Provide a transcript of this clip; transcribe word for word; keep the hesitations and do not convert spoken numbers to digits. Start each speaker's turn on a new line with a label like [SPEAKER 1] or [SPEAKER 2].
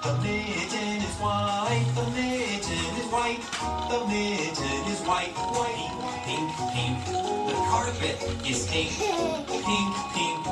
[SPEAKER 1] The mitten is white, the mitten is white, the mitten is white, white, pink, pink. The carpet is pink, pink, pink.